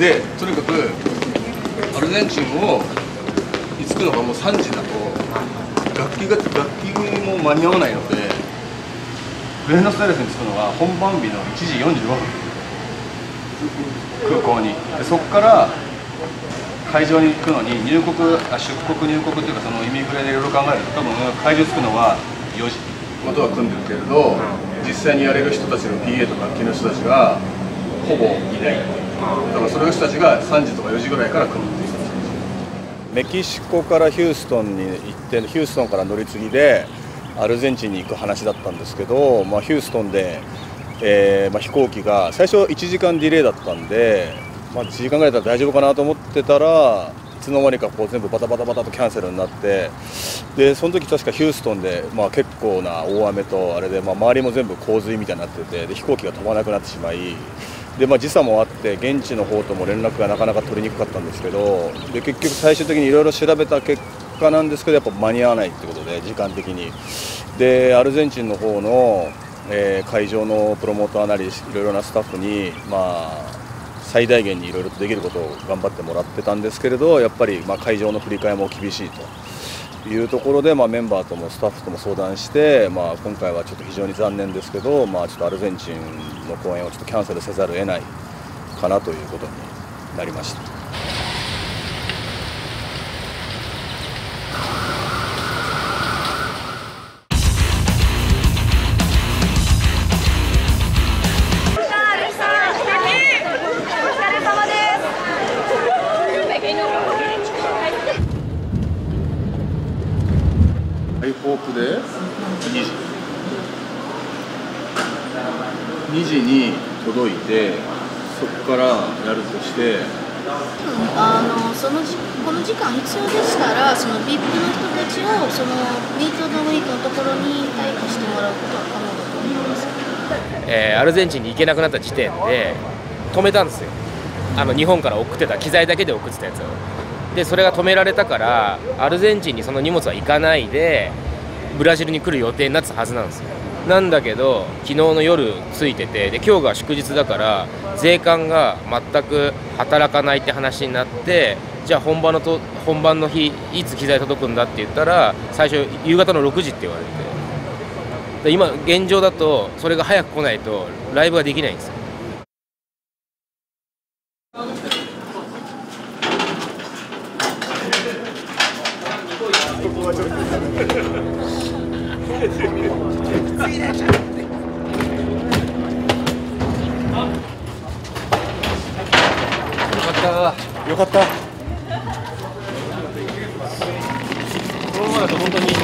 でとにかくアルゼンチンを着くのがもう3時だと楽器も間に合わないので、ブエノスアイレスに着くのが本番日の1時45分空港に。でそこから会場に行くのに出国入国っていうか、そのイミグレでいろいろ考えると多分会場着くのは4時窓は組んでるけれど、実際にやれる人たちの PA とか楽器の人たちがほぼいない。だからそれの人たちが3時とか4時ぐらいから組むっていう。メキシコからヒューストンに行って、ヒューストンから乗り継ぎでアルゼンチンに行く話だったんですけど、ヒューストンで、飛行機が最初1時間ディレイだったんで、1時間ぐらいだったら大丈夫かなと思ってたら、いつの間にかこう全部バタバタバタとキャンセルになって、でその時確かヒューストンで、結構な大雨とあれで、周りも全部洪水みたいになってて、で飛行機が飛ばなくなってしまい、で時差もあって現地の方とも連絡がなかなか取りにくかったんですけど、で結局最終的にいろいろ調べた結果なんですけど、やっぱ間に合わないってことで、時間的に。でアルゼンチンの方の、会場のプロモーターなりいろいろなスタッフに、最大限にいろいろとできることを頑張ってもらってたんですけれど、やっぱり会場の振り替えも厳しいというところで、メンバーともスタッフとも相談して、今回はちょっと非常に残念ですけど、ちょっとアルゼンチンの公演をちょっとキャンセルせざるを得ないかなということになりました。ハイホープで2時に届いて、そこからやるとして、 この時間必要でしたら、その VIP の人たちをそのミートのウィークのところに待機してもらうことは可能だと思います。 アルゼンチンに行けなくなった時点で止めたんですよ。日本から送ってた機材だけで送ってたやつを。でそれが止められたから、アルゼンチンにその荷物は行かないでブラジルに来る予定になってたはずなんですよ。なんだけど昨日の夜着いてて、で今日が祝日だから税関が全く働かないって話になって、じゃあ本番の日いつ機材届くんだって言ったら、最初夕方の6時って言われて、で今現状だとそれが早く来ないとライブができないんですよ。 よかった。 このままだと本当に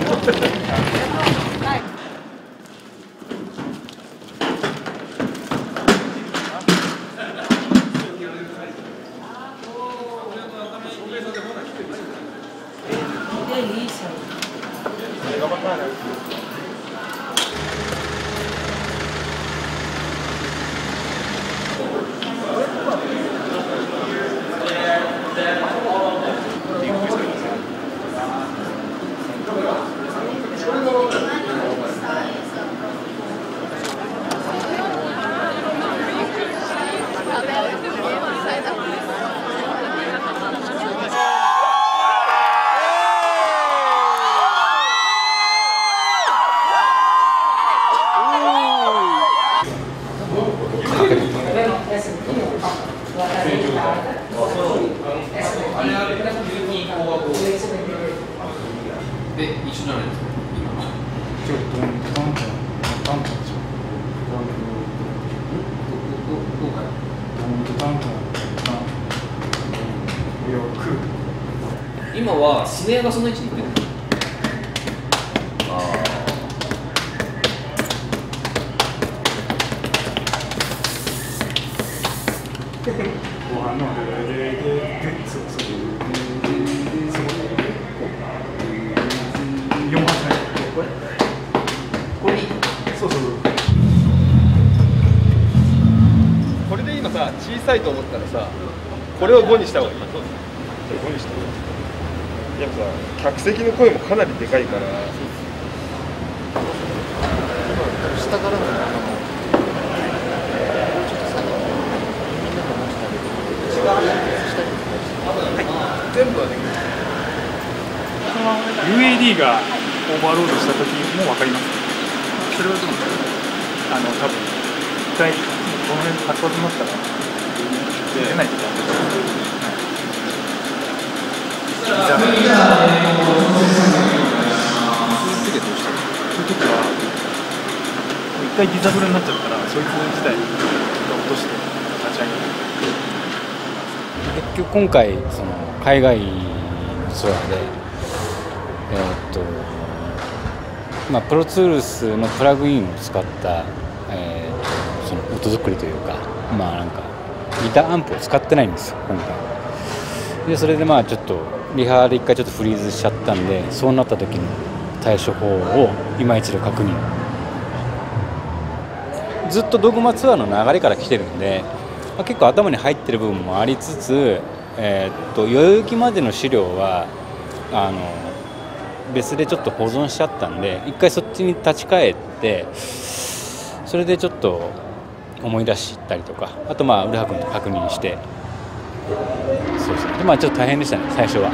で、一緒じゃないですか。ちょっとどうか今はスネアがその位置にいってる。 後半の4番サイドこれにそうこれで今さ、小さいと思ったらさ、これを5にした方がいい。5にした方がいい。やっぱ客席の声もかなりでかいから。 下からのちょっと下げてみんなが持ち上げて全部はできる。 UAD がオーバーロードした時も分かります。 それはどうなの？ 多分一回この辺活発になったら出ないとダメです。じゃあ、そういう時は一回ディザブルになっちゃったらそいつ自体落として立ち上げる。 結局今回その海外のツアーでプロツールスのプラグインを使った、その音作りというか、なんかギターアンプを使ってないんですよ今回で。それでちょっとリハで一回ちょっとフリーズしちゃったんで、そうなった時の対処法を今一度確認。ずっとドグマツアーの流れから来てるんで、結構頭に入ってる部分もありつつ、代々木までの資料は別でちょっと保存しちゃったんで、一回そっちに立ち返って、それでちょっと思い出したりとか、あと浦羽君と確認して、そうですね。ちょっと大変でしたね最初は。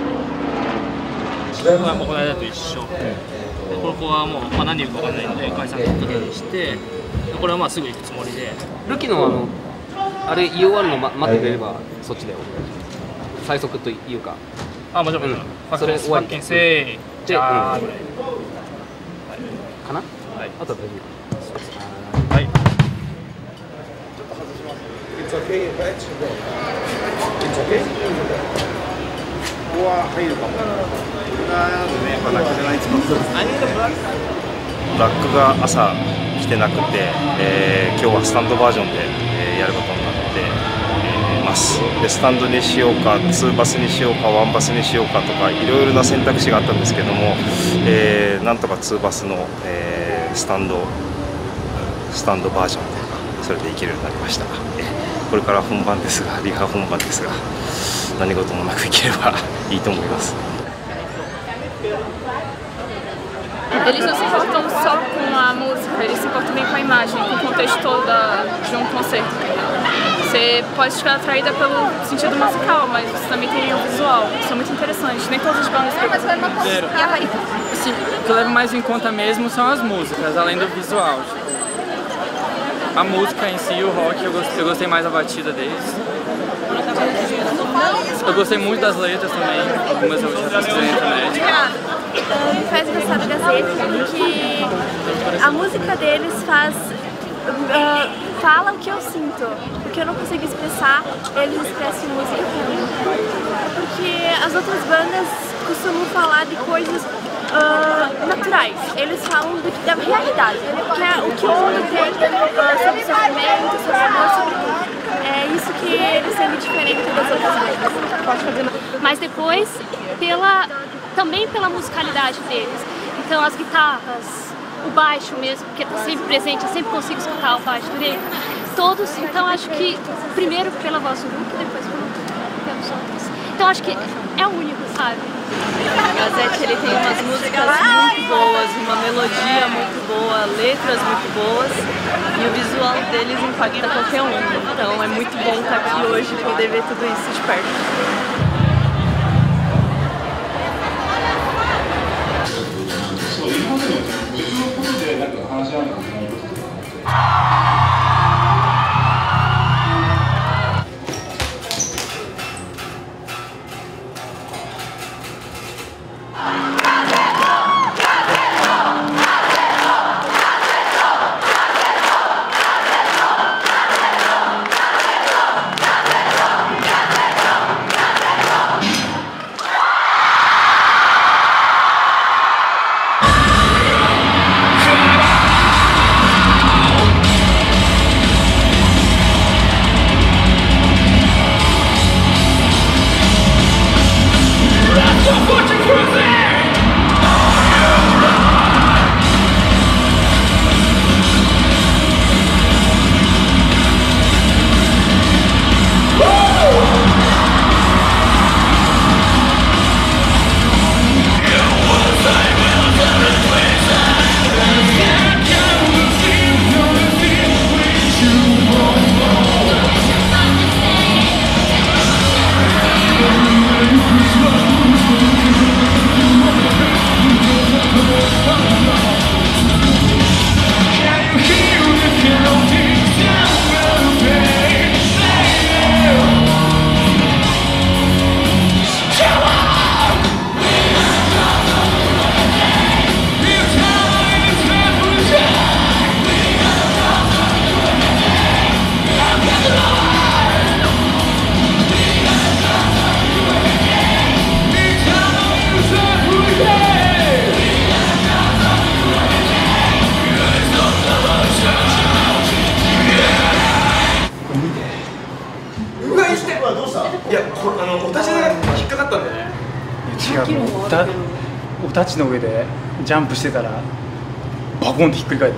もうこの間と一緒、ここはもう、何言うか分からないので解散取ったりして、これはすぐ行くつもりで。 ルキのあれ言い終わるの待ってくれればそっちで最速というか。 もちろん、それ終わりせーじゃあぐらいかな。 はい、 あとは大丈夫。はい。 ここは入るかも。やっぱなくじゃないですか。ラックが朝来てなくて、今日はスタンドバージョンで、やることになってます。でスタンドにしようか、2バスにしようか、1バスにしようかとかいろいろな選択肢があったんですけども、なんとか2バスの、スタンドバージョンというか、それでいけるようになりました。これから本番ですが、リハ本番ですが、何事もなくいければいいと思います。 Eles não se importam só com a música, eles se importam também com a imagem, com o contexto todo de um concerto. Você pode ficar atraída pelo sentido musical, mas você também tem o visual, isso é muito interessante. Nem todas as bandas preocupam com isso. Sim, o que eu levo mais em conta mesmo são as músicas, além do visual. A música em si, o rock, eu gostei mais da batida deles. Eu gostei muito das letras também, algumas eu já pesquisei na internet. Me faz gostar da Gazeta porque a música deles fala o que eu sinto, o que eu não consigo expressar, eles expressam em música pra mim. Porque as outras bandas costumam falar de coisas naturais, eles falam da realidade, o que o mundo tem sobre sofrimento, sobre amor, sobre tudo. É isso que eles têm de diferente das outras bandas. Mas depois, também pela musicalidade deles. Então as guitarras, o baixo mesmo, porque está sempre presente, eu sempre consigo escutar o baixo dele. Todos, então acho que primeiro pela voz do Luke, depois pelos outros. Então acho que é o único, sabe? O Gazette ele tem umas músicas muito boas, uma melodia muito boa, letras muito boas e o visual deles impacta qualquer um. Então é muito bom estar aqui hoje e poder ver tudo isso de perto. お立ちの上でジャンプしてたらバコンってひっくり返って。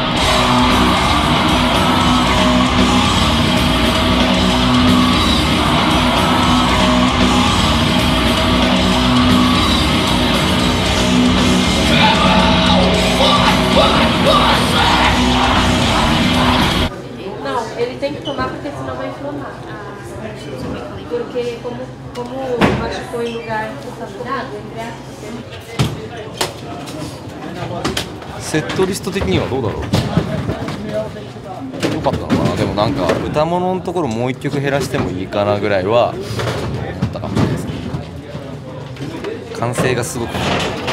Não, ele tem que tomar porque senão vai inflamar. Porque como machucou em lugar contaminado, entre aspas. セットリスト的にはどうだろう。良かったのかな。でもなんか歌物のところもう1曲減らしてもいいかなぐらいは思ったかもしれないですね。完成がすごく全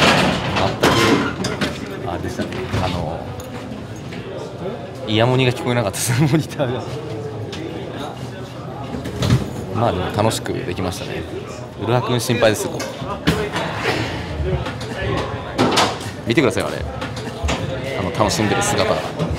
くあれでしたね。イヤモニが聞こえなかったですモニターが。まあでも楽しくできましたね。浦和君心配ですよ。見てくださいあれ、楽しんでる姿。